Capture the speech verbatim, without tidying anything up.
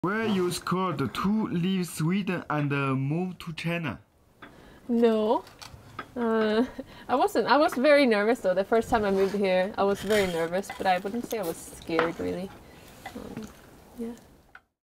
Were you scared to leave Sweden and uh, move to China? No. Uh, I wasn't. I was very nervous though. The first time I moved here, I was very nervous, but I wouldn't say I was scared really. Um, yeah.